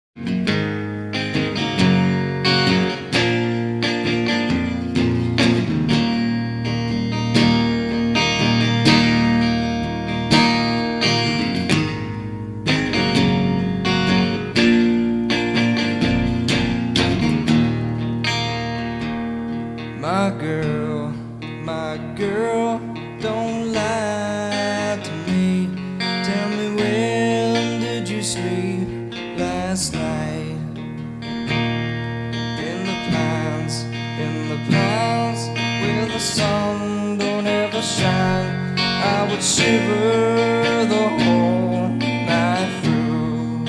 My girl, don't lie to me. Tell me, when did you sleep last night? In the pines, where the sun don't ever shine, I would shiver the whole night through.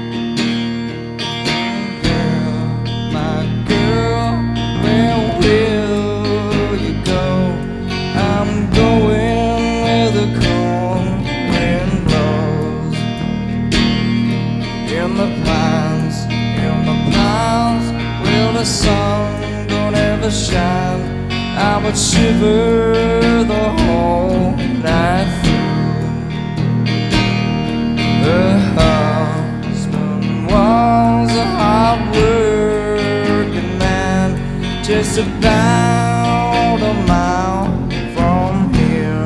Girl, my girl, where will you go? I'm going where the cold wind blows. In the pines, where the sun don't ever shine, I would shiver the whole night through. Her husband was a hard-working man, just about a mile from here.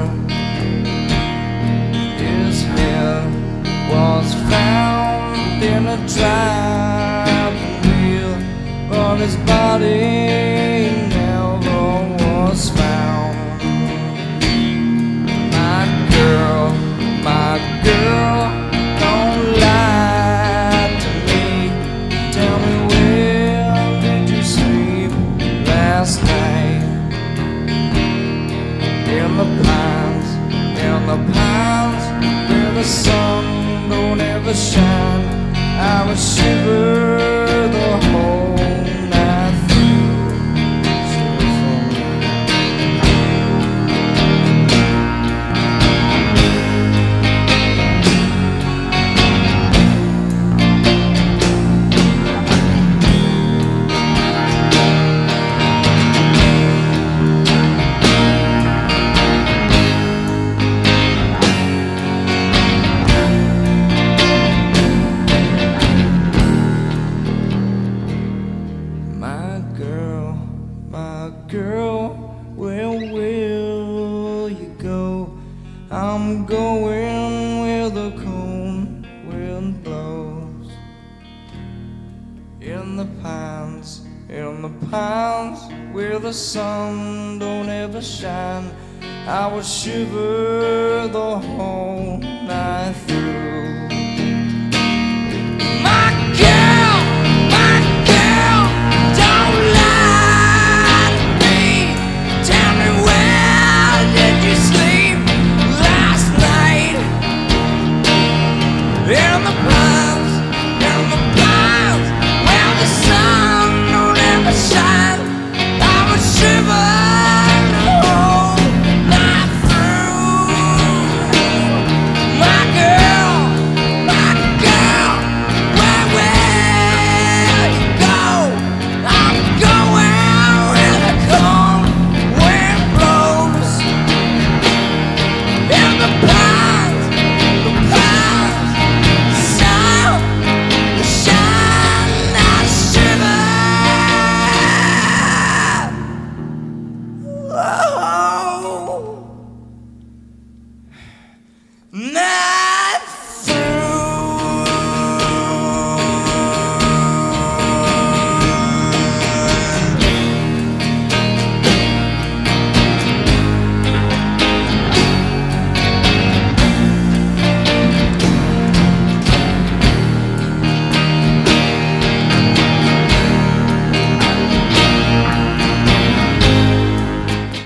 His head was found in a driving wheel, but his body never was found. My girl, don't lie to me. Tell me, where did you sleep last night? In the pines, where the sun don't ever shine, I would shiver the whole night through. My girl, where will you go? I'm going where the cold wind blows. In the pines, where the sun don't ever shine, I would shiver the whole night through. In the pines.